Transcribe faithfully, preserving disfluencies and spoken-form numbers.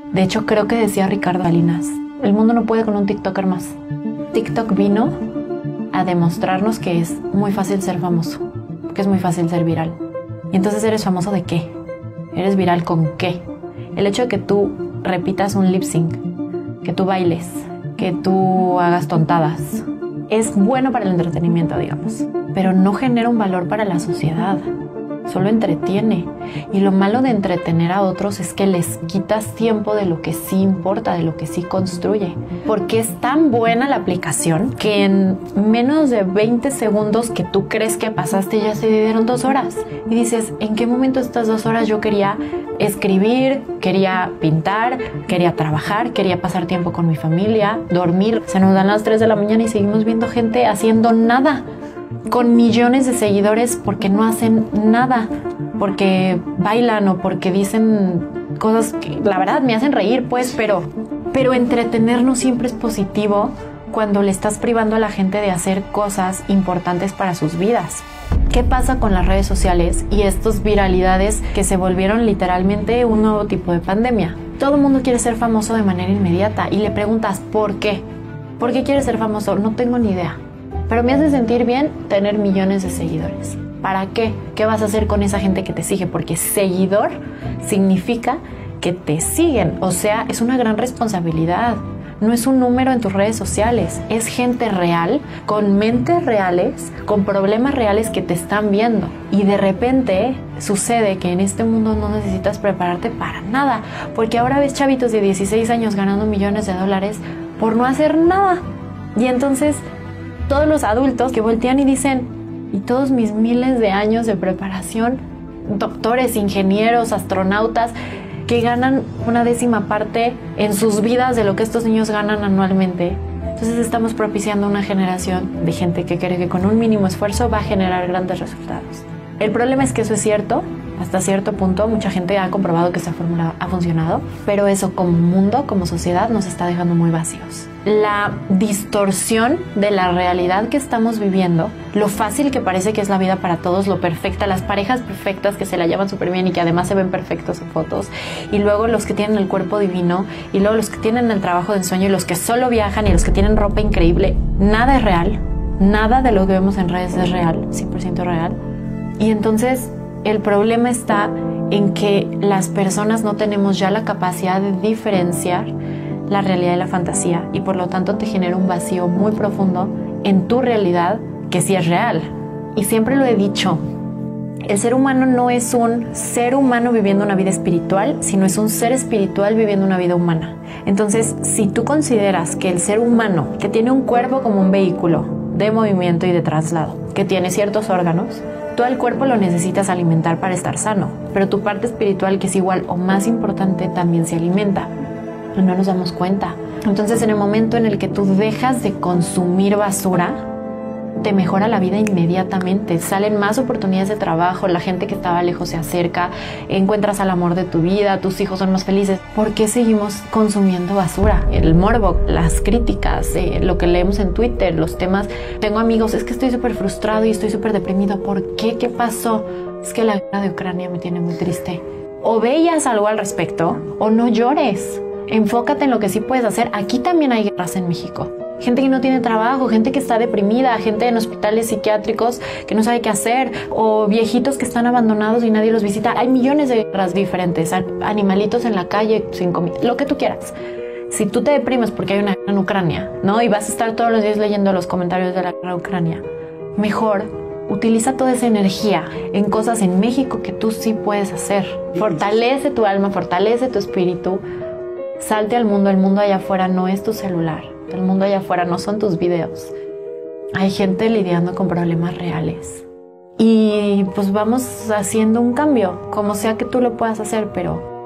De hecho, creo que decía Ricardo Salinas, el mundo no puede con un TikToker más. TikTok vino a demostrarnos que es muy fácil ser famoso, que es muy fácil ser viral. Y entonces, ¿eres famoso de qué? ¿Eres viral con qué? El hecho de que tú repitas un lip sync, que tú bailes, que tú hagas tontadas, es bueno para el entretenimiento, digamos, pero no genera un valor para la sociedad. Solo entretiene. Y lo malo de entretener a otros es que les quitas tiempo de lo que sí importa, de lo que sí construye. Porque es tan buena la aplicación que en menos de veinte segundos que tú crees que pasaste ya se dieron dos horas. Y dices, ¿en qué momento estas dos horas yo quería escribir, quería pintar, quería trabajar, quería pasar tiempo con mi familia, dormir? Se nos dan las tres de la mañana y seguimos viendo gente haciendo nada, con millones de seguidores porque no hacen nada, porque bailan o porque dicen cosas que la verdad me hacen reír, pues, pero, pero entretenernos siempre es positivo cuando le estás privando a la gente de hacer cosas importantes para sus vidas. ¿Qué pasa con las redes sociales y estas viralidades que se volvieron literalmente un nuevo tipo de pandemia? Todo el mundo quiere ser famoso de manera inmediata y le preguntas ¿por qué? ¿Por qué quieres ser famoso? No tengo ni idea. Pero me hace sentir bien tener millones de seguidores. ¿Para qué? ¿Qué vas a hacer con esa gente que te sigue? Porque seguidor significa que te siguen. O sea, es una gran responsabilidad. No es un número en tus redes sociales. Es gente real, con mentes reales, con problemas reales que te están viendo. Y de repente sucede que en este mundo no necesitas prepararte para nada. Porque ahora ves chavitos de dieciséis años ganando millones de dólares por no hacer nada. Y entonces todos los adultos que voltean y dicen, y todos mis miles de años de preparación, doctores, ingenieros, astronautas, que ganan una décima parte en sus vidas de lo que estos niños ganan anualmente. Entonces estamos propiciando una generación de gente que cree que con un mínimo esfuerzo va a generar grandes resultados. El problema es que eso es cierto. Hasta cierto punto mucha gente ha comprobado que esta fórmula ha funcionado, pero eso como mundo, como sociedad, nos está dejando muy vacíos. La distorsión de la realidad que estamos viviendo, lo fácil que parece que es la vida para todos, lo perfecta, las parejas perfectas que se la llevan súper bien y que además se ven perfectos en fotos, y luego los que tienen el cuerpo divino, y luego los que tienen el trabajo de ensueño, y los que solo viajan, y los que tienen ropa increíble. Nada es real, nada de lo que vemos en redes es real, cien por ciento real. Y entonces el problema está en que las personas no tenemos ya la capacidad de diferenciar la realidad de la fantasía y por lo tanto te genera un vacío muy profundo en tu realidad que sí es real. Y siempre lo he dicho, el ser humano no es un ser humano viviendo una vida espiritual, sino es un ser espiritual viviendo una vida humana. Entonces, si tú consideras que el ser humano, que tiene un cuerpo como un vehículo de movimiento y de traslado, que tiene ciertos órganos, tú al cuerpo lo necesitas alimentar para estar sano, pero tu parte espiritual, que es igual o más importante, también se alimenta. Y no nos damos cuenta. Entonces, en el momento en el que tú dejas de consumir basura, te mejora la vida inmediatamente. Salen más oportunidades de trabajo, la gente que estaba lejos se acerca, encuentras al amor de tu vida, tus hijos son más felices. ¿Por qué seguimos consumiendo basura? El morbo, las críticas, eh, lo que leemos en Twitter, los temas. Tengo amigos, es que estoy súper frustrado y estoy súper deprimido. ¿Por qué? ¿Qué pasó? Es que la guerra de Ucrania me tiene muy triste. O veas algo al respecto o no llores. Enfócate en lo que sí puedes hacer. Aquí también hay guerras en México. Gente que no tiene trabajo, gente que está deprimida, gente en hospitales psiquiátricos que no sabe qué hacer, o viejitos que están abandonados y nadie los visita. Hay millones de guerras diferentes, animalitos en la calle sin comida, lo que tú quieras. Si tú te deprimes porque hay una guerra en Ucrania, ¿no? Y vas a estar todos los días leyendo los comentarios de la guerra en Ucrania, mejor utiliza toda esa energía en cosas en México que tú sí puedes hacer. Fortalece tu alma, fortalece tu espíritu, salte al mundo. El mundo allá afuera no es tu celular. El mundo allá afuera no son tus videos. Hay gente lidiando con problemas reales. Y pues vamos haciendo un cambio, como sea que tú lo puedas hacer, pero